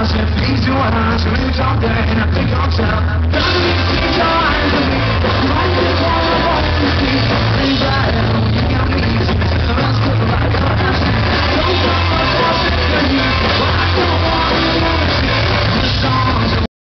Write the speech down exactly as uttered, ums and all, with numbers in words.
house, it leads to a house, you talk there, and I think I'll tell. Gotta be your eyes on me.